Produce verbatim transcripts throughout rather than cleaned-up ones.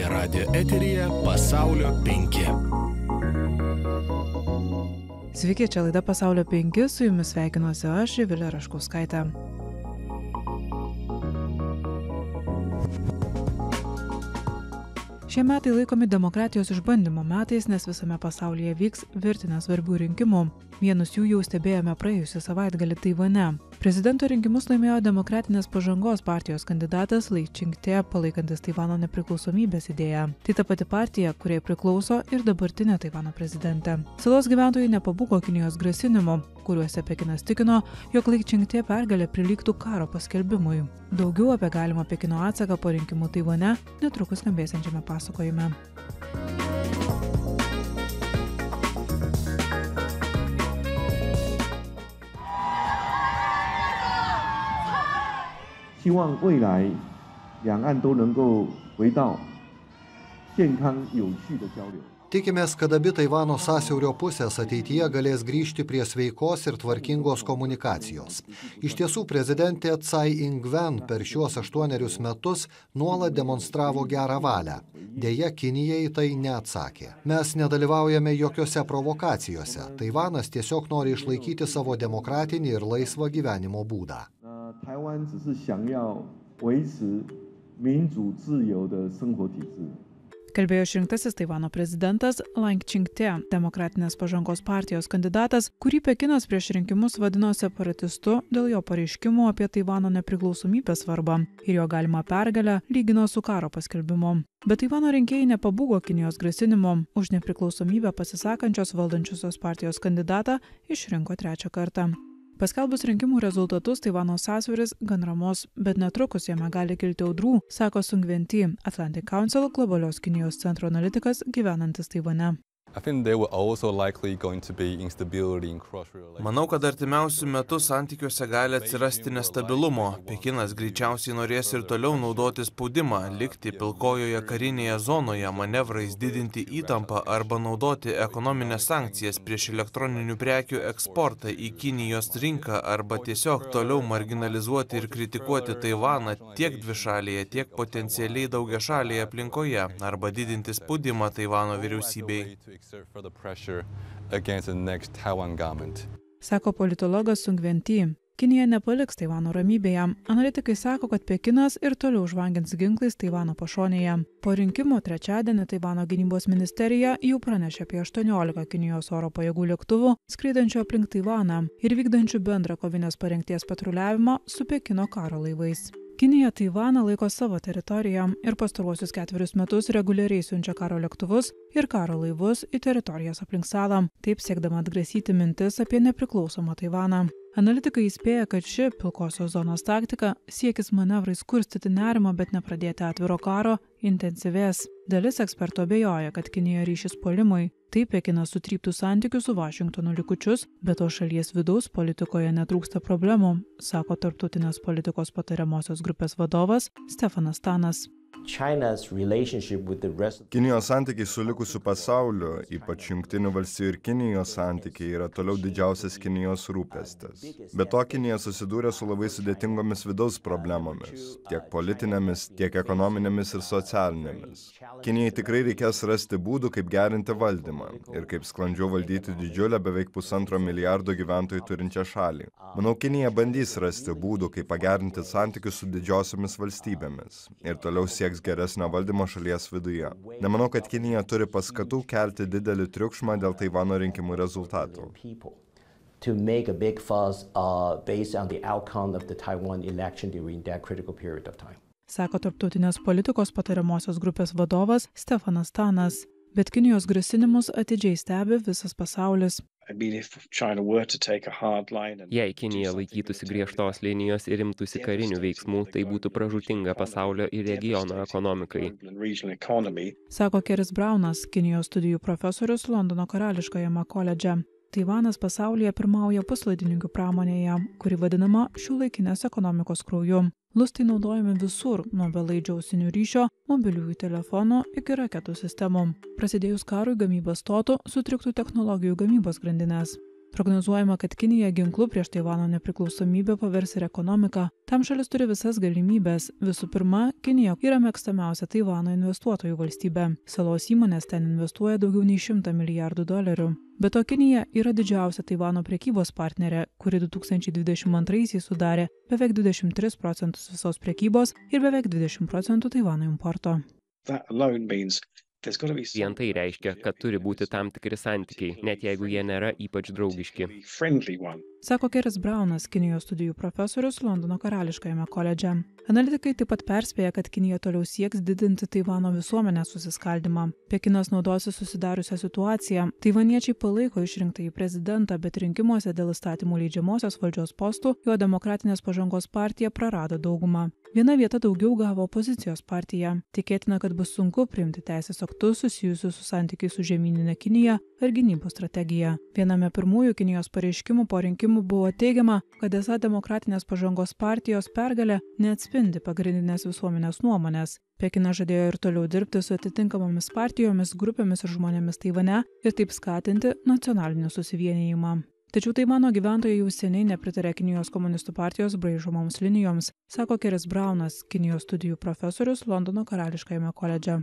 Radio eteryje Pasaulio penki. Sveiki, čia laida Pasaulio penki, su jumis sveikinuosi aš, Živilė Raškauskaitė. Šie metai laikomi demokratijos išbandymo metais, nes visame pasaulyje vyks virtinė svarbių rinkimų. Vienus jų jau stebėjome praėjusį savaitgalį Taivane. Prezidento rinkimus laimėjo Demokratinės pažangos partijos kandidatas Lai Ching-te, palaikantis Taivano nepriklausomybės idėją. Tai ta pati partija, kuriai priklauso ir dabartinė Taivano prezidentė. Salos gyventojai nepabūgo Kinijos grasinimų, kuriuose Pekinas tikino, jog Lai Ching-te pergalė prilygtų karo paskelbimui. Daugiau apie galimą Pekino atsaką po rinkimų Taivane netrukus skambėsiančiame pasakojime. 希望未来两岸都能够回到健康有序的交流。 Tikimės, kad abi Taivano sąsiaurio pusės ateityje galės grįžti prie sveikos ir tvarkingos komunikacijos. Iš tiesų, prezidentė Tsai Ing-wen per šiuos aštuonerius metus nuolat demonstravo gerą valią. Deja, Kinija į tai neatsakė. Mes nedalyvaujame jokiose provokacijose. Taivanas tiesiog nori išlaikyti savo demokratinį ir laisvą gyvenimo būdą. Taiwan 只是想要维持民主自由的生活体制。 Kalbėjo išrinktasis Taivano prezidentas Lai Ching-te, Demokratinės pažangos partijos kandidatas, kurį Pekinas prieš rinkimus vadino separatistu dėl jo pareiškimų apie Taivano nepriklausomybės svarbą ir jo galimą pergalę lygino su karo paskelbimu. Bet Taivano rinkėjai nepabūgo Kinijos grasinimo. Už nepriklausomybę pasisakančios valdančiosios partijos kandidatą išrinko trečią kartą. Paskelbus rinkimų rezultatus, Taivano sąsiauris gan ramus, bet netrukus jame gali kilti audrų, sako Sung Wen-ti, Atlantic Council globalios Kinijos centro analitikas gyvenantis Taivane. Manau, kad artimiausių metų santykiuose gali atsirasti nestabilumo. Pekinas greičiausiai norės ir toliau naudoti spaudimą, likti pilkojoje karinėje zonoje, manevrais didinti įtampą arba naudoti ekonominės sankcijas prieš elektroninių prekių eksportą į Kinijos rinką arba tiesiog toliau marginalizuoti ir kritikuoti Taivaną tiek dvišalėje, tiek potencialiai daugiašalėje aplinkoje arba didinti spaudimą Taivano vyriausybei. Sako politologas Sung Wen-ti. Kinija nepaliks Taivano ramybėje. Analitikai sako, kad Pekinas ir toliau žvangins ginklais Taivano pašonėje. Po rinkimų trečiadienį Taivano gynybos ministerija jau pranešė apie aštuoniolika Kinijos oro pajėgų lėktuvų skraidančių aplink Taivaną ir vykdančių bendrą kovinės parengties patruliavimą su Pekino karo laivais. Kinija Taivaną laiko savo teritoriją ir pastaruosius ketverius metus reguliariai siunčia karo lėktuvus ir karo laivus į teritorijas aplink salą, taip siekdama atgrasyti mintis apie nepriklausomą Taivaną. Analitikai įspėja, kad ši pilkosios zonos taktika, siekis manevrais kurstyti nerimą, bet nepradėti atviro karo, intensyvės. Dalis ekspertų abejoja, kad Kinija ryšis puolimui. Taip Pekinas sutryptų santykius su Vašingtonu likučius, bet to šalies vidaus politikoje netrūksta problemų, sako tarptautinės politikos patariamosios grupės vadovas Stefanas Tanas. Kinijos santykiai su likusiu pasauliu, ypač Jungtinių valstijų ir Kinijos santykiai, yra toliau didžiausias Kinijos rūpestis. Be to, Kinija susidūrė su labai sudėtingomis vidaus problemomis, tiek politinėmis, tiek ekonominėmis ir socialinėmis. Kinijai tikrai reikės rasti būdų, kaip gerinti valdymą ir kaip sklandžiau valdyti didžiulę beveik pusantro milijardo gyventojų turinčią šalį. Manau, Kinija bandys rasti būdų, kaip pagerinti santykius su didžiosiomis valstybėmis ir toliau sieks geresnio valdymo šalies viduje. Nemanau, kad Kinija turi paskatų kelti didelį triukšmą dėl Taivano rinkimų rezultatų. Sako tarptautinės politikos patariamosios grupės vadovas Stefanas Tanas. Bet Kinijos grasinimus atidžiai stebi visas pasaulis. Jei Kinija laikytųsi griežtos linijos ir imtųsi karinių veiksmų, tai būtų pražūtinga pasaulio ir regiono ekonomikai. Sako Keris Braunas, Kinijos studijų profesorius Londono karališkajame koledže. Taivanas pasaulyje pirmauja puslaidininkių pramonėje, kuri vadinama šiuolaikinės ekonomikos krauju. Lustai naudojami visur, nuo belaidžio ausinių ryšio, mobiliųjų telefonų iki raketų sistemų. Prasidėjus karui gamyba stotų, sutriktų technologijų gamybos grandinės. Prognozuojama, kad Kinija ginklu prieš Taivano nepriklausomybę pavers ir ekonomiką. Tam šalis turi visas galimybės. Visų pirma, Kinija yra mėgstamiausia Taivano investuotojų valstybė. Salos įmonės ten investuoja daugiau nei šimtą milijardų dolerių. Be to, Kinija yra didžiausia Taivano prekybos partnerė, kuri du tūkstančiai dvidešimt antraisiais sudarė beveik dvidešimt tris procentus visos prekybos ir beveik dvidešimt procentų Taivano importo. Vien tai reiškia, kad turi būti tam tikri santykiai, net jeigu jie nėra ypač draugiški. Sako Keris Braunas, Kinijos studijų profesorius Londono karališkajame koledže. Analitikai taip pat perspėja, kad Kinija toliau sieks didinti Taivano visuomenės susiskaldymą. Pekinas naudosi susidariusią situaciją. Taivaniečiai palaiko išrinktąjį prezidentą, bet rinkimuose dėl įstatymų leidžiamosios valdžios postų jo Demokratinės pažangos partija prarado daugumą. Viena vieta daugiau gavo opozicijos partija. Tikėtina, kad bus sunku priimti teisės aktus susijusius su santykiais su žemynine Kinija ar gynybos strategija. Viename pirmųjų Kinijos pareiškimų po rinkimų buvo teigiama, kad esą Demokratinės pažangos partijos pergalė neatspindi pagrindinės visuomenės nuomonės. Pekinas žadėjo ir toliau dirbti su atitinkamomis partijomis, grupėmis ir žmonėmis Taivane ir taip skatinti nacionalinį susivienijimą. Tačiau Taivano gyventojai jau seniai nepritarė Kinijos komunistų partijos braižomoms linijoms, sako Keris Braunas, Kinijos studijų profesorius Londono karališkajame koledže.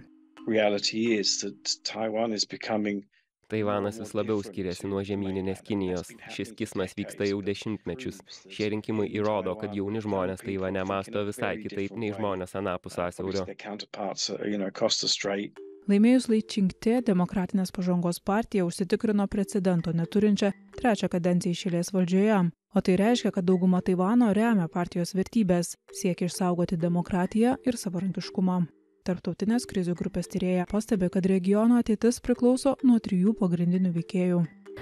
Taivanas vis labiau skiriasi nuo žemyninės Kinijos. Šis kismas vyksta jau dešimtmečius. Šie rinkimai įrodo, kad jauni žmonės Taivane mąsto visai kitaip nei žmonės anapus sąsiaurio. Laimėjus Lai Ching-te, Demokratinės pažangos partija užsitikrino precedento neturinčią trečią kadenciją iš eilės valdžioje, o tai reiškia, kad dauguma Taivano remia partijos vertybės, siekia išsaugoti demokratiją ir savarankiškumą. Tarptautinės krizių grupės tyrėja pastebi, kad regiono ateitis priklauso nuo trijų pagrindinių veikėjų.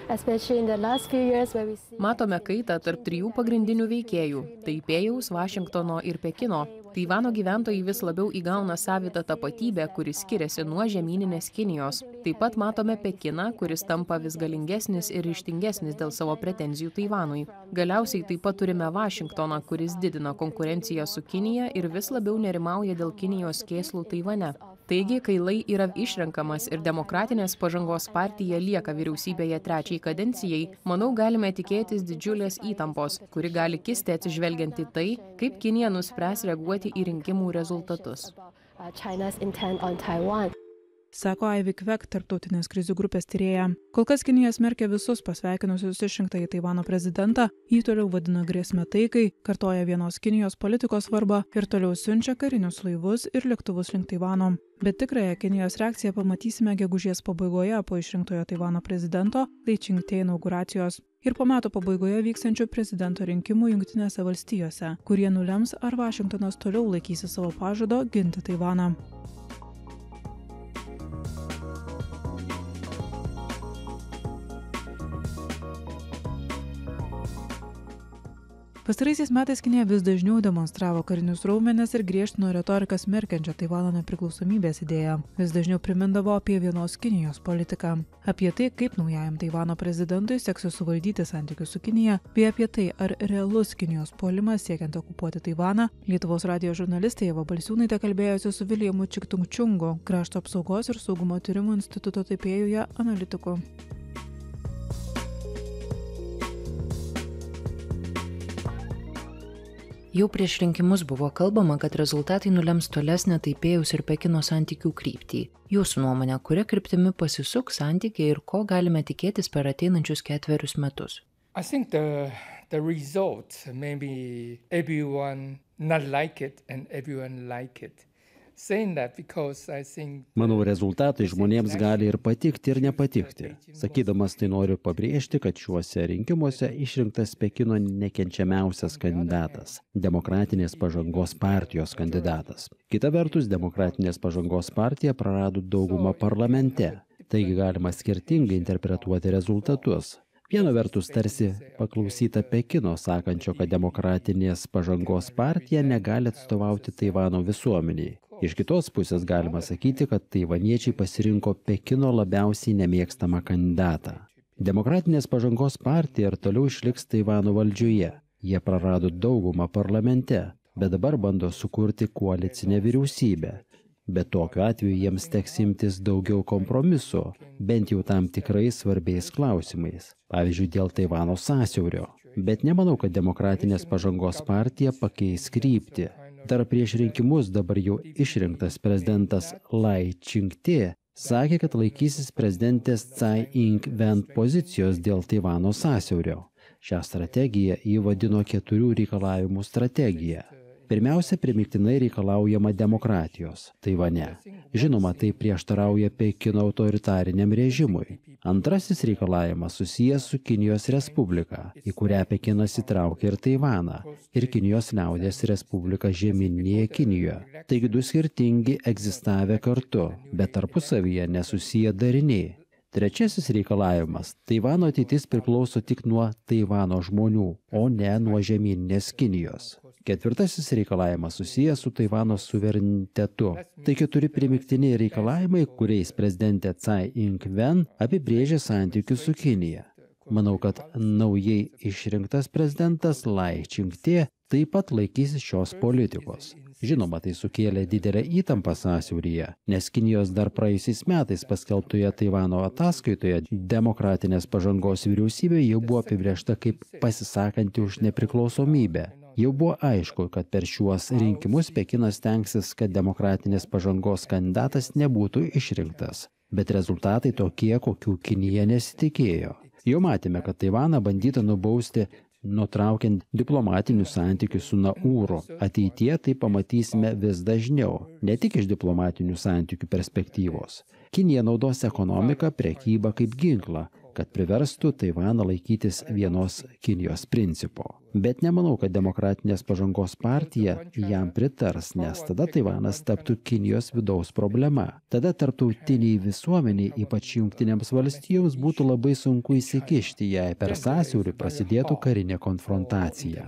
Matome kaitą tarp trijų pagrindinių veikėjų – Taipėjaus, Vašingtono ir Pekino. Taivano gyventojai vis labiau įgauna savitą tapatybę, kuris skiriasi nuo žemyninės Kinijos. Taip pat matome Pekiną, kuris tampa vis galingesnis ir ryžtingesnis dėl savo pretenzijų Taivanui. Galiausiai taip pat turime Vašingtoną, kuris didina konkurenciją su Kinija ir vis labiau nerimauja dėl Kinijos kėslų Taivane. Taigi, kai Lai yra išrenkamas ir Demokratinės pažangos partija lieka vyriausybėje trečiai kadencijai, manau, galime tikėtis didžiulės įtampos, kuri gali kisti atsižvelgiant į tai, kaip Kinija nuspręs reaguoti į rinkimų rezultatus. Sako Ivy Quek, tarptautinės krizių grupės tyrėja. Kol kas Kinija smerkia visus pasveikinusius išrinktąjį Taivano prezidentą, jį toliau vadina grėsme taikai, kartoja vienos Kinijos politikos svarbą ir toliau siunčia karinius laivus ir lėktuvus link Taivano. Bet tikrąją Kinijos reakciją pamatysime gegužės pabaigoje po išrinktojo Taivano prezidento Lai Ching-te inauguracijos ir po metų pabaigoje vykstančių prezidento rinkimų Jungtinėse valstijose, kurie nulems, ar Vašingtonas toliau laikysi savo pažado ginti Taivaną. Pastaraisiais metais Kinija vis dažniau demonstravo karinius raumenis ir griežtino retoriką smerkiančią Taivano nepriklausomybės idėją. Vis dažniau primindavo apie vienos Kinijos politiką. Apie tai, kaip naujajam Taivano prezidentui seksis suvaldyti santykius su Kinija, bei apie tai, ar realus Kinijos puolimas siekiant okupuoti Taivaną, Lietuvos radijo žurnalistė Ieva Balsiūnaitė kalbėjosi su Viljamu Čik-tung-čungu, Krašto apsaugos ir saugumo tyrimų instituto Taipėjuje analitiku. Jau prieš rinkimus buvo kalbama, kad rezultatai nulems tolesnę Taipėjaus ir Pekino santykių kryptį. Jūsų nuomonė, kuria kryptimi pasisuks santykiai ir ko galime tikėtis per ateinančius ketverius metus? I think the, the result, maybe everyone not like it and everyone like it. Manau, rezultatai žmonėms gali ir patikti, ir nepatikti. Sakydamas tai noriu pabrėžti, kad šiuose rinkimuose išrinktas Pekino nekenčiamiausias kandidatas – Demokratinės pažangos partijos kandidatas. Kita vertus, Demokratinės pažangos partija prarado daugumą parlamente, taigi galima skirtingai interpretuoti rezultatus. Viena vertus tarsi paklausyta Pekino, sakančio, kad Demokratinės pažangos partija negali atstovauti Taivano visuomeniai. Iš kitos pusės galima sakyti, kad taivaniečiai pasirinko Pekino labiausiai nemėgstamą kandidatą. Demokratinės pažangos partija ir toliau išliks Taivano valdžioje. Jie prarado daugumą parlamente, bet dabar bando sukurti koalicinę vyriausybę. bet tokiu atveju jiems teks imtis daugiau kompromisų, bent jau tam tikrais svarbiais klausimais, pavyzdžiui, dėl Taivano sąsiaurio. Bet nemanau, kad Demokratinės pažangos partija pakeis kryptį. Dar prieš rinkimus dabar jau išrinktas prezidentas Lai Ching-te sakė, kad laikysis prezidentės Tsai Ing-wen pozicijos dėl Taivano sąsiaurio. Šią strategiją jį vadino keturių reikalavimų strategija. Pirmiausia, primygtinai reikalaujama demokratijos Taivane. Žinoma, tai prieštarauja Pekino autoritariniam režimui. Antrasis reikalavimas susijęs su Kinijos Respublika, į kurią Pekinas įtraukia ir Taivaną, ir Kinijos liaudies Respublika žemyninėje Kinijoje. Taigi du skirtingi egzistavę kartu, bet tarpusavyje nesusiję dariniai. Trečiasis reikalavimas – Taivano ateitis priklauso tik nuo Taivano žmonių, o ne nuo žemyninės Kinijos. Ketvirtasis reikalavimas susijęs su Taivano suverenitetu. Tai keturi primygtiniai reikalavimai, kuriais prezidentė Tsai Ing-wen apibrėžė santykius su Kinija. Manau, kad naujai išrinktas prezidentas Lai Ching-te taip pat laikysis šios politikos. Žinoma, tai sukėlė didelę įtampą sąsiauryje, nes Kinijos dar praėjusiais metais paskelbtoje Taivano ataskaitoje Demokratinės pažangos vyriausybė jau buvo apibrėžta kaip pasisakanti už nepriklausomybę. Jau buvo aišku, kad per šiuos rinkimus Pekinas stengsis, kad Demokratinės pažangos kandidatas nebūtų išrinktas. Bet rezultatai tokie, kokių Kinija nesitikėjo. Jau matėme, kad Taivaną bandyta nubausti nutraukiant diplomatinius santykius su Nauru. Ateityje tai pamatysime vis dažniau, ne tik iš diplomatinių santykių perspektyvos. Kinija naudos ekonomiką, prekybą kaip ginklą, kad priverstų Taivaną laikytis vienos Kinijos principo. Bet nemanau, kad Demokratinės pažangos partija jam pritars, nes tada Taivanas taptų Kinijos vidaus problema. Tada tarptautiniai visuomeniai, ypač Jungtinėms valstijoms, būtų labai sunku įsikišti, jei per sąsiaurį prasidėtų karinė konfrontacija.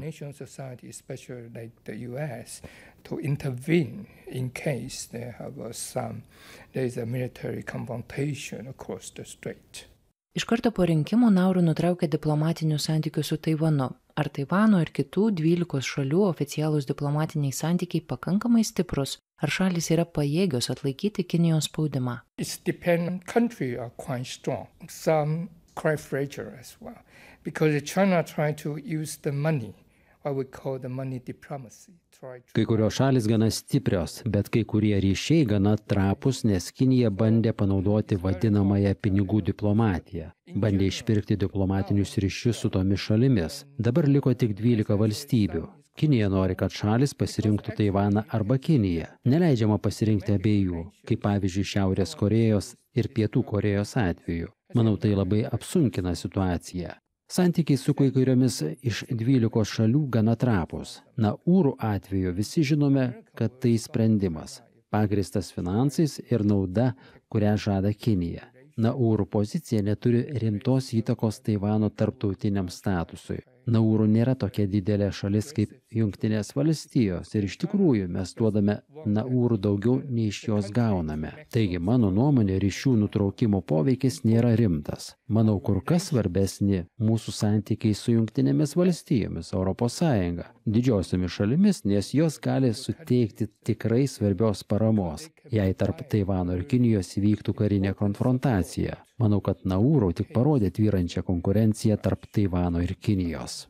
To intervene in case there have some there is a military confrontation across the strait. Iš karto po rinkimų Nauru nutraukė diplomatinius santykius su Taivanu. Ar Taivano ir kitų dvylikos šalių oficialūs diplomatiniai santykiai pakankamai stiprus? Ar šalys yra pajėgios atlaikyti Kinijos spaudimą? It's dependent country are quite strong. Some quite fragile as well. Because China try to use the money, what we call the money diplomacy. Kai kurios šalis gana stiprios, bet kai kurie ryšiai gana trapus, nes Kinija bandė panaudoti vadinamąją pinigų diplomatiją. Bandė išpirkti diplomatinius ryšius su tomis šalimis. Dabar liko tik dvylika valstybių. Kinija nori, kad šalis pasirinktų Taivaną arba Kiniją. Neleidžiama pasirinkti abiejų, kaip pavyzdžiui Šiaurės Korėjos ir Pietų Korėjos atveju. Manau, tai labai apsunkina situaciją. Santykiai su kai kuriomis iš dvylikos šalių gana trapus. Nauru atveju visi žinome, kad tai sprendimas, pagristas finansais ir nauda, kurią žada Kinija. Nauru pozicija neturi rimtos įtakos Taivano tarptautiniam statusui. Nauru nėra tokia didelė šalis kaip Jungtinės valstijos ir iš tikrųjų mes duodame Nauru daugiau nei iš jos gauname. Taigi, mano nuomonė, ryšių nutraukimo poveikis nėra rimtas. Manau, kur kas svarbesni mūsų santykiai su Jungtinėmis valstijomis, Europos Sąjunga, didžiosiomis šalimis, nes jos gali suteikti tikrai svarbios paramos, jei tarp Taivano ir Kinijos įvyktų karinė konfrontacija. Manau, kad Nauru tik parodė tvyrančią konkurenciją tarp Taivano ir Kinijos.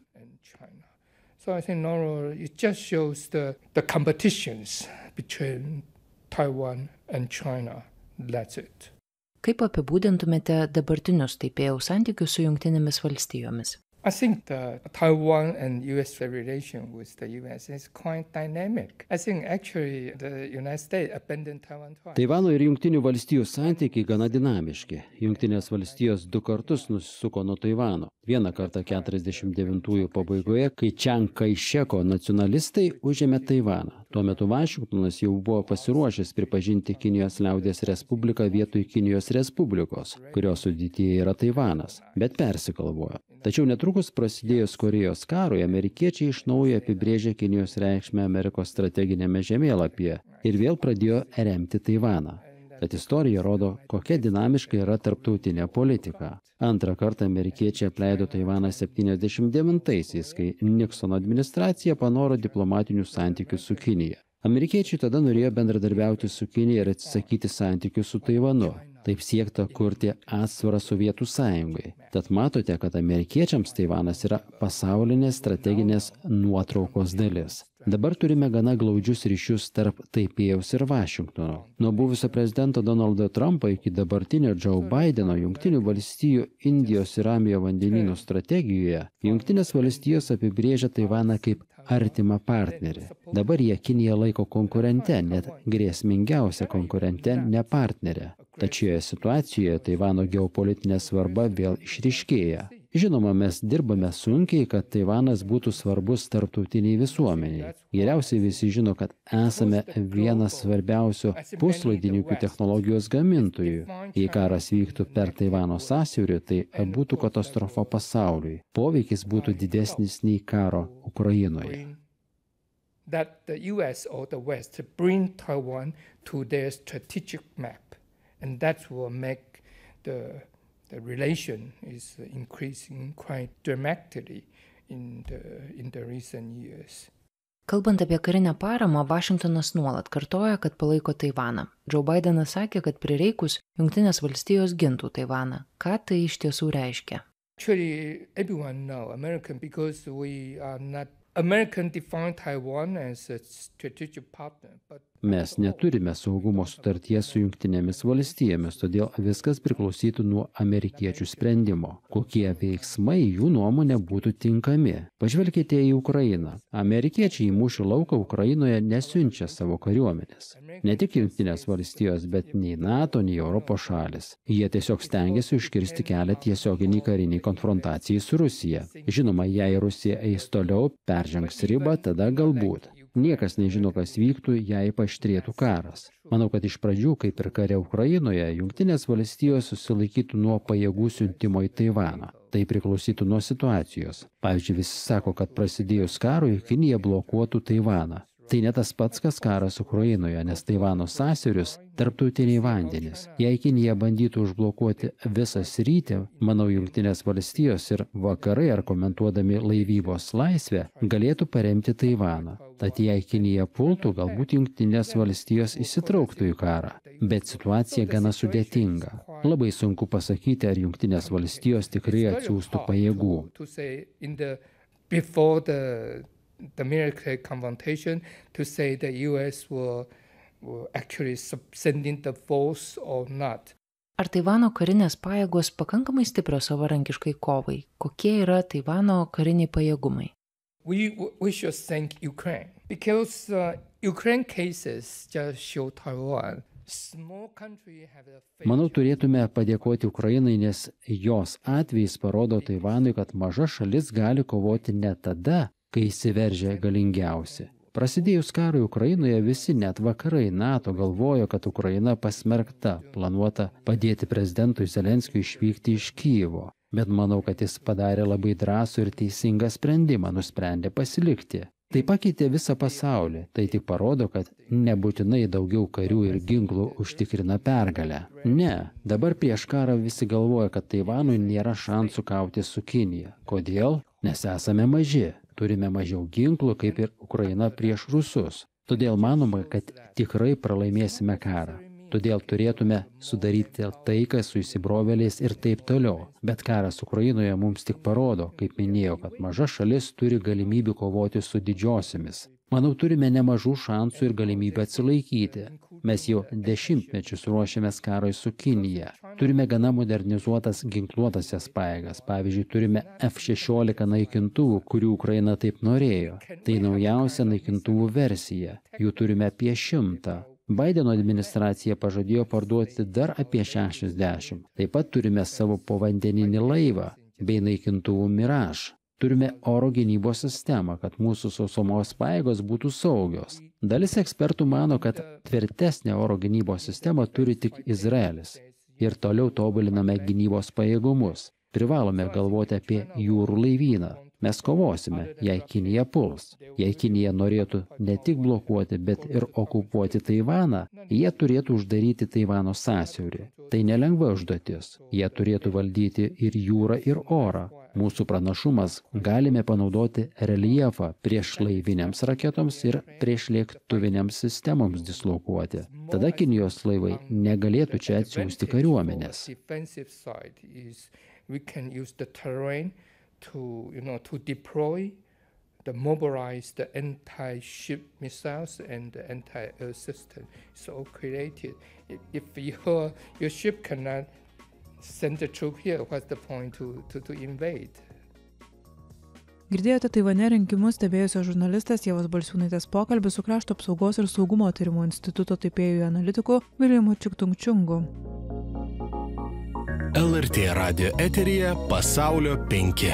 So I think Nauru, it just shows the, the competitions between Taiwan and China. That's it. Kaip apibūdintumėte dabartinius Taipėjaus santykius su Jungtinėmis valstijomis? I think the Taiwan and U S relation with the U S is quite dynamic. I think actually the United States abandoned Taiwan twice. Taivano ir Jungtinių valstijų santykiai gana dinamiški. Jungtinės valstijos du kartus nusisuko nuo Taivano. Vieną kartą keturiasdešimt devintųjų pabaigoje, kai Čiang Kai-šeko nacionalistai užėmė Taivaną. Tuo metu Vašingtonas jau buvo pasiruošęs pripažinti Kinijos liaudies Respubliką vietoj Kinijos Respublikos, kurios sudėtyje yra Taivanas, bet persigalvojo. Tačiau netrukus prasidėjus Korėjos karui, amerikiečiai iš naujo apibrėžė Kinijos reikšmę Amerikos strateginėme žemėlapyje ir vėl pradėjo remti Taivaną. Tad istorija rodo, kokia dinamiška yra tarptautinė politika. Antrą kartą amerikiečiai apleido Taivaną septyniasdešimt devintaisiais, kai Niksono administracija panoro diplomatinių santykių su Kinija. Amerikiečiai tada norėjo bendradarbiauti su Kinija ir atsisakyti santykių su Taivanu. Taip siekta kurti atsvarą Sovietų sąjungai. Tad matote, kad amerikiečiams Taivanas yra pasaulinės strateginės nuotraukos dalis. Dabar turime gana glaudžius ryšius tarp Taipėjaus ir Vašingtono. Nuo buvusio prezidento Donaldo Trumpo iki dabartinio Joe Bideno Jungtinių valstijų Indijos ir Ramiojo vandenynų strategijoje Jungtinės valstijos apibrėžia Taivaną kaip artimą partnerį. Dabar jie Kiniją laiko konkurente, net grėsmingiausia konkurente, ne partnerė. Tačioje situacijoje Taivano geopolitinė svarba vėl išryškėja. Žinoma, mes dirbame sunkiai, kad Taivanas būtų svarbus tarptautiniai visuomeniai. Geriausiai visi žino, kad esame vienas svarbiausių puslaidininkų technologijos gamintojų. Jei karas vyktų per Taivano sąsiaurį, tai būtų katastrofa pasauliui. Poveikis būtų didesnis nei karo Ukrainoje. That the U S or the West bring Taiwan to their strategic map. And that will make the, the relation is increasing quite dramatically in the, in the recent years. Kalbant apie karinę paramą, Vašingtonas nuolat kartoja, kad palaiko Taivaną. Joe Bidenas sakė, kad prireikus Jungtinės valstijos gintų Taivaną. Ką tai iš tiesų reiškia? Actually, everyone know American because we are not American define Taiwan as a strategic partner, but Mes neturime saugumo sutarties su Jungtinėmis valstijomis, todėl viskas priklausytų nuo amerikiečių sprendimo. Kokie veiksmai jų nuomonė būtų tinkami? Pažvelkite į Ukrainą. Amerikiečiai į mūšių lauką Ukrainoje nesiunčia savo kariuomenės. Ne tik Jungtinės valstijos, bet nei NATO, nei Europos šalis. Jie tiesiog stengiasi užkirsti kelią tiesioginiai kariniai konfrontacijai su Rusija. Žinoma, jei Rusija eis toliau, peržengs ribą, tada galbūt. Niekas nežino, kas vyktų, jei paaštrėtų karas. Manau, kad iš pradžių, kaip ir kare Ukrainoje, Jungtinės valstijos susilaikytų nuo pajėgų siuntimo į Taivaną. Tai priklausytų nuo situacijos. Pavyzdžiui, visi sako, kad prasidėjus karui, Kinija blokuotų Taivaną. Tai ne tas pats, kas karas Ukrainoje, nes Taivano sąsiaurius tarptautiniai vandenys. Jei Kinija bandytų užblokuoti visą sritį, manau, Jungtinės valstijos ir vakarai, argumentuodami laivybos laisvę, galėtų paremti Taivaną. Tad jei Kinija pultų, galbūt Jungtinės valstijos įsitrauktų į karą. Bet situacija gana sudėtinga. Labai sunku pasakyti, ar Jungtinės valstijos tikrai atsiųstų pajėgų. The military confrontation to say the U S will, will actually sending the force or not. Ar Taivano karinės pajėgos pakankamai stiprios savarankiškai kovai? Kokie yra Taivano kariniai pajėgumai? We, we should thank Ukraine because uh, Ukraine cases just show Taiwan. Manau, turėtume padėkoti Ukrainai, nes jos atvejis parodo Taivanui, kad maža šalis gali kovoti ne tada, kai įsiveržia galingiausi. Prasidėjus karui Ukrainoje visi, net vakarai NATO, galvojo, kad Ukraina pasmerkta, planuota padėti prezidentui Zelenskiui išvykti iš Kijevo. Bet manau, kad jis padarė labai drąsų ir teisingą sprendimą, nusprendė pasilikti. Tai pakeitė visą pasaulį. Tai tik parodo, kad nebūtinai daugiau karių ir ginklų užtikrina pergalę. Ne, dabar prieš karą visi galvoja, kad Taivanui nėra šansų kauti su Kinija. Kodėl? Nes esame maži. Turime mažiau ginklų, kaip ir Ukraina prieš rusus. Todėl manoma, kad tikrai pralaimėsime karą. Todėl turėtume sudaryti taiką su įsibrovėliais ir taip toliau. Bet karas Ukrainoje mums tik parodo, kaip minėjau, kad maža šalis turi galimybių kovoti su didžiosiamis. Manau, turime nemažų šansų ir galimybę atsilaikyti. Mes jau dešimtmečius ruošiamės karui su Kinija. Turime gana modernizuotas ginkluotasias pajėgas. Pavyzdžiui, turime F šešiolika naikintuvų, kurių Ukraina taip norėjo. Tai naujausia naikintuvų versija. Jų turime apie šimtą. Baideno administracija pažadėjo parduoti dar apie šešiasdešimt. Taip pat turime savo povandeninį laivą bei naikintuvų Mirage. Turime oro gynybos sistemą, kad mūsų sausumos pajėgos būtų saugios. Dalis ekspertų mano, kad tvirtesnę oro gynybos sistemą turi tik Izraelis. Ir toliau tobuliname gynybos pajėgumus. Privalome galvoti apie jūrų laivyną. Mes kovosime, jei Kinija puls. Jei Kinija norėtų ne tik blokuoti, bet ir okupuoti Taivaną, jie turėtų uždaryti Taivano sąsiaurį. Tai nelengva užduotis. Jie turėtų valdyti ir jūrą, ir orą. Mūsų pranašumas – galime panaudoti reljefą prieš laiviniams raketoms ir prieš lėktuviniams sistemoms dislokuoti. Tada Kinijos laivai negalėtų čia atsiųsti kariuomenės. The mobilized the anti-ship missiles and the anti-air system. It's all created. If, if your, your ship cannot send the troop here, what's the point to, to, to invade? Girdėjote Taivane rinkimus stebėjusio žurnalistas Ievos Balsiūnaitės pokalbį su Krašto apsaugos ir saugumo tyrimų instituto Taipėjuje analitiku Viljamu Čiktung-Čungu. L R T radijo eteryje Pasaulio penki.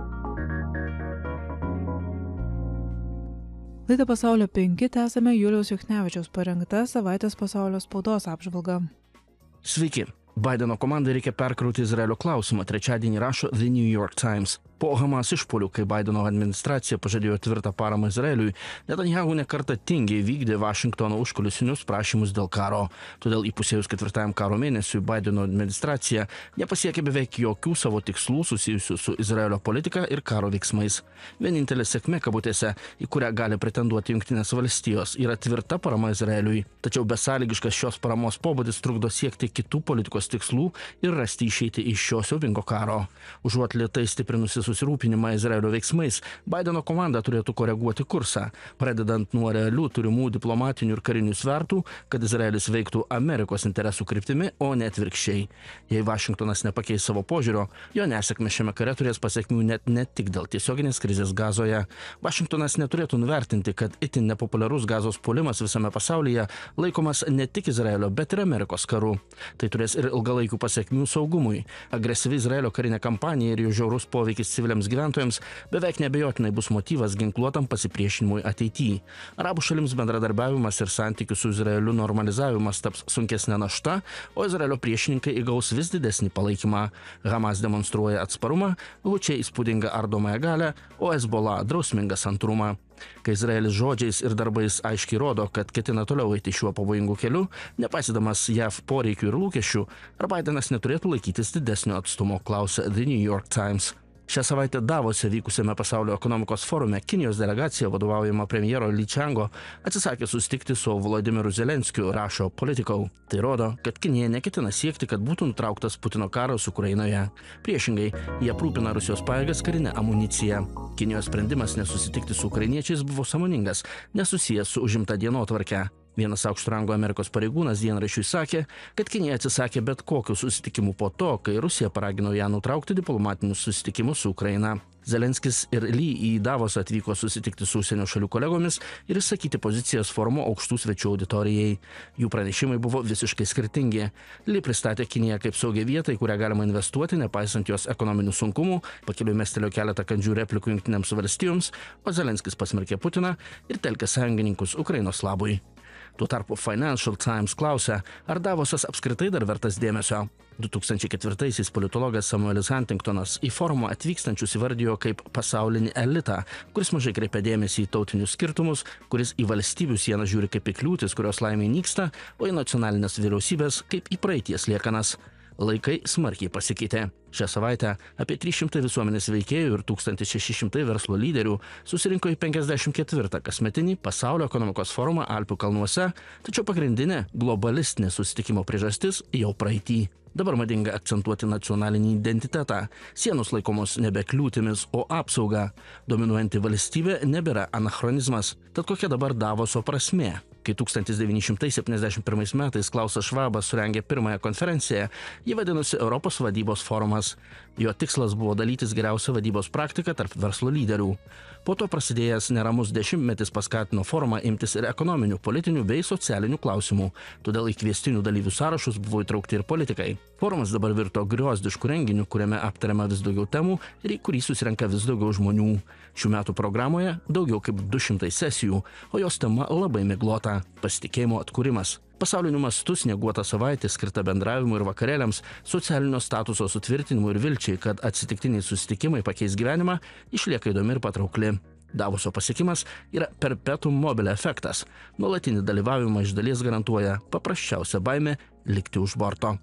Laidą Pasaulio penki tęsame Juliaus Juchnevičiaus parengta savaitės pasaulio spaudos apžvalga. Sveiki. Baideno komandai reikia perkrauti Izraelio klausimą, trečiadienį rašo The New York Times. Po Hamas išpuolių, kai Baideno administracija pažadėjo tvirtą paramą Izraeliui, Netanyahu nekartą tingiai vykdė Vašingtono užkulisinius prašymus dėl karo. Todėl įpusėjus ketvirtajam karo mėnesiui Baideno administracija nepasiekė beveik jokių savo tikslų susijusių su Izraelio politika ir karo veiksmais. Vienintelė sėkmė kabutėse, į kurią gali pretenduoti Jungtinės valstijos, yra tvirta parama Izraeliui. Tačiau besąlygiškas šios paramos pobūdis trukdo siekti kitų politikos tikslų ir rasti išeitį iš šio siaubingo karo. Užuot lėtai stiprinusi susirūpinimą Izraelio veiksmais, Baideno komanda turėtų koreguoti kursą, pradedant nuo realių turimų diplomatinių ir karinių svertų, kad Izraelis veiktų Amerikos interesų kryptimi, o ne atvirkščiai. Jei Vašingtonas nepakeis savo požiūrio, jo nesėkmė šiame kare turės pasekmių net ne tik dėl tiesioginės krizės Gazoje. Vašingtonas neturėtų nuvertinti, kad itin nepopuliarus Gazos puolimas visame pasaulyje laikomas ne tik Izraelio, bet ir Amerikos karu. Tai turės ir ilgalaikių pasekmių saugumui. Agresyvi Izraelio karinė kampanija ir jo žiaurus poveikis civiliams gyventojams beveik neabejotinai bus motyvas ginkluotam pasipriešinimui ateityje. Arabų šalims bendradarbiavimas ir santykių su Izraeliu normalizavimas taps sunkesnė našta, o Izraelio priešininkai įgaus vis didesnį palaikymą. Hamas demonstruoja atsparumą, Hučiai įspūdingą ardomąją galią, o Hezbollah drausmingą santrumą. Kai Izraelis žodžiais ir darbais aiškiai rodo, kad ketina toliau eiti šiuo pavojingu keliu, nepaisydamas J A V poreikių ir lūkesčių, ar Baidenas neturėtų laikytis didesnio atstumo, klausia The New York Times. Šią savaitę Davose vykusiame pasaulio ekonomikos forume Kinijos delegacija vadovaujama premjero Li Qiango atsisakė susitikti su Volodymyru Zelenskiu, rašo Politico. Tai rodo, kad Kinija neketina siekti, kad būtų nutrauktas Putino karas Ukrainoje. Priešingai, jie aprūpina Rusijos pajėgas karinę amuniciją. Kinijos sprendimas nesusitikti su ukrainiečiais buvo sąmoningas, nesusijęs su užimta dienotvarke. Vienas aukšto rango Amerikos pareigūnas dienraščiui sakė, kad Kinija atsisakė bet kokių susitikimų po to, kai Rusija paragino ją nutraukti diplomatinius susitikimus su Ukraina. Zelenskis ir Ly į Davosą atvyko susitikti su užsienio šalių kolegomis ir išsakyti pozicijas forumo aukštų svečių auditorijai. Jų pranešimai buvo visiškai skirtingi. Ly pristatė Kiniją kaip saugią vietą, į kurią galima investuoti, nepaisant jos ekonominių sunkumų, pakeliui mestelėjo keletą kandžių replikų Jungtinėms valstijoms, o Zelenskis pasmerkė Putiną ir telkė sąjungininkus Ukrainos labui. Tuo tarpu Financial Times klausia, ar Davosas apskritai dar vertas dėmesio. du tūkstančiai ketvirtaisiais politologas Samuelis Huntingtonas į forumą atvykstančius įvardijo kaip pasaulinį elitą, kuris mažai kreipia dėmesį į tautinius skirtumus, kuris į valstybių sieną žiūri kaip į kliūtis, kurios laimė nyksta, o į nacionalinės vyriausybės kaip į praeities liekanas. Laikai smarkiai pasikeitė. Šią savaitę apie trys šimtai visuomenės veikėjų ir tūkstantis šeši šimtai verslo lyderių susirinko į penkiasdešimt ketvirtą kasmetinį pasaulio ekonomikos forumą Alpių kalnuose, tačiau pagrindinė globalistinė susitikimo priežastis jau praeity. Dabar madinga akcentuoti nacionalinį identitetą. Sienos laikomos nebe kliūtimis, o apsauga. Dominuojanti valstybė nebėra anachronizmas. Tad kokia dabar Davoso prasmė? Kai tūkstantis devyni šimtai septyniasdešimt pirmais metais Klausas Švabas surengė pirmąją konferenciją, ji vadinosi Europos vadybos forumas. Jo tikslas buvo dalytis geriausią vadybos praktiką tarp verslo lyderių. Po to prasidėjęs neramus dešimtmetis paskatino forumą imtis ir ekonominių, politinių bei socialinių klausimų. Todėl į kviestinių dalyvių sąrašus buvo įtraukti ir politikai. Forumas dabar virto griozdišku renginiu, kuriame aptariama vis daugiau temų ir į kurį susirenka vis daugiau žmonių. Šių metų programoje daugiau kaip du šimtai sesijų, o jos tema labai miglota – pasitikėjimo atkūrimas. Pasauliniu mastu snieguota savaitė skirta bendravimui ir vakarėliams, socialinio statuso sutvirtinimui ir vilčiai, kad atsitiktiniai susitikimai pakeis gyvenimą, išlieka įdomi ir patraukli. Davoso pasiekimas yra perpetuum mobile efektas. Nuolatinį dalyvavimą iš dalies garantuoja paprasčiausia baimė likti už borto.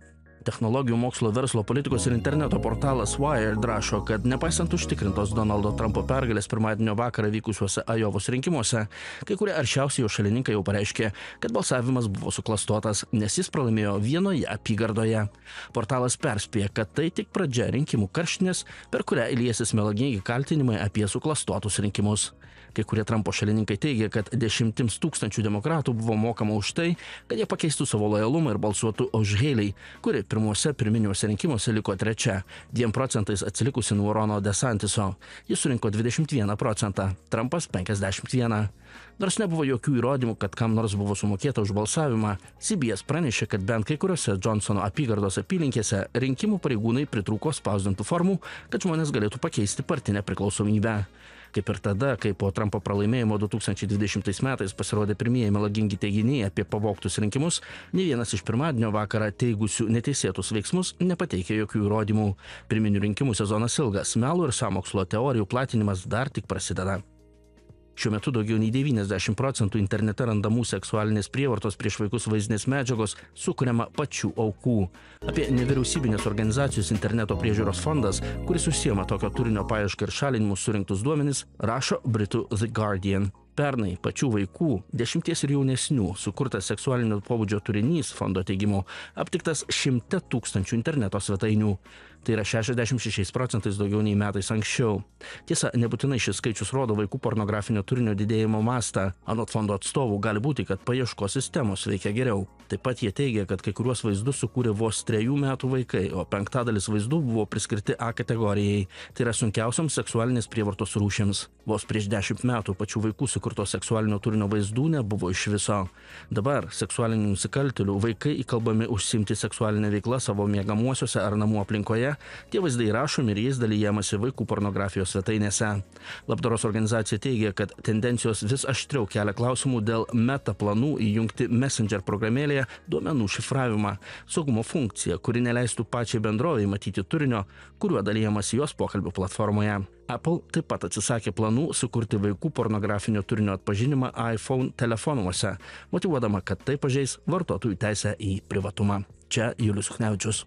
Technologijų, mokslo, verslo, politikos ir interneto portalas Wired rašo, kad nepaisant užtikrintos Donaldo Trumpo pergalės pirmadienio vakarą vykusiuose Ajovos rinkimuose, kai kurie aršiausi jo šalininkai jau pareiškė, kad balsavimas buvo suklastotas, nes jis pralaimėjo vienoje apygardoje. Portalas perspėja, kad tai tik pradžia rinkimų karštinės, per kurią įliesis melagingi kaltinimai apie suklastotus rinkimus. Kai kurie Trumpo šalininkai teigia, kad dešimtims tūkstančių demokratų buvo mokama už tai, kad jie pakeistų savo lojalumą ir balsuotų už Haley, kuri pirmuose pirminiuose rinkimuose liko trečia, dviem procentais atsilikusi nuo Rono DeSantiso. Jis surinko dvidešimt vieną procentą, Trumpas penkiasdešimt vieną. Nors nebuvo jokių įrodymų, kad kam nors buvo sumokėta už balsavimą, C B S pranešė, kad bent kai kuriuose Johnsono apygardos apylinkėse rinkimų pareigūnai pritrūko spausdintų formų, kad žmonės galėtų pakeisti partinę priklausomybę. Kaip ir tada, kai po Trumpo pralaimėjimo du tūkstančiai dvidešimtais metais pasirodė pirmieji melagingi teiginiai apie pavogtus rinkimus, nė vienas iš pirmadienio vakarą teigusių neteisėtus veiksmus nepateikė jokių įrodymų. Pirminių rinkimų sezonas ilgas, melų ir sąmokslo teorijų platinimas dar tik prasideda. Šiuo metu daugiau nei devyniasdešimt procentų internete randamų seksualinės prievartos prieš vaikus vaizdinės medžiagos sukuriama pačių aukų. Apie nevyriausybinės organizacijos interneto priežiūros fondas, kuris užsiema tokio turinio paiešką ir šalinimus surinktus duomenis, rašo britų The Guardian. Pernai pačių vaikų, dešimties ir jaunesnių, sukurtas seksualinio pobūdžio turinys fondo teigimu aptiktas šimte tūkstančių interneto svetainių. Tai yra šešiasdešimt šešiais procentais daugiau nei metais anksčiau. Tiesa, nebūtinai šis skaičius rodo vaikų pornografinio turinio didėjimo mastą. Anot fondo atstovų gali būti, kad paieškos sistemos veikia geriau. Taip pat jie teigia, kad kai kuriuos vaizdus sukūrė vos trejų metų vaikai, o penktadalis vaizdų buvo priskirti A kategorijai. Tai yra sunkiausiams seksualinės prievartos rūšims. Vos prieš dešimt metų pačių vaikų sukurto seksualinio turinio vaizdų nebuvo iš viso. Dabar seksualinių nusikaltėlių vaikai įkalbami užsiimti seksualinę veiklą savo miegamuosiuose ar namų aplinkoje. Tie vaizdai rašomi ir jais dalyjamasi vaikų pornografijos svetainėse. Labdaros organizacija teigia, kad tendencijos vis aštriau kelia klausimų dėl meta planų įjungti Messenger programėlėje duomenų šifravimą, saugumo funkciją, kuri neleistų pačiai bendrovei matyti turinio, kuriuo dalyjamasi jos pokalbių platformoje. Apple taip pat atsisakė planų sukurti vaikų pornografinio turinio atpažinimą iPhone telefonuose, motyvuodama, kad tai pažeis vartotojų teisę į privatumą. Čia Julius Juchnevičius.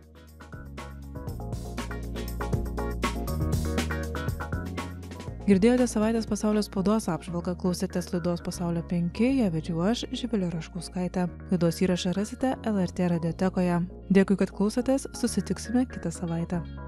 Girdėjote savaitės pasaulio spaudos apžvalgą, klausėtės laidos Pasaulio penki, ją vedžiau aš, Živilė Raškauskaitė. Laidos įrašą rasite L R T radiotekoje. Dėkui, kad klausotės, susitiksime kitą savaitę.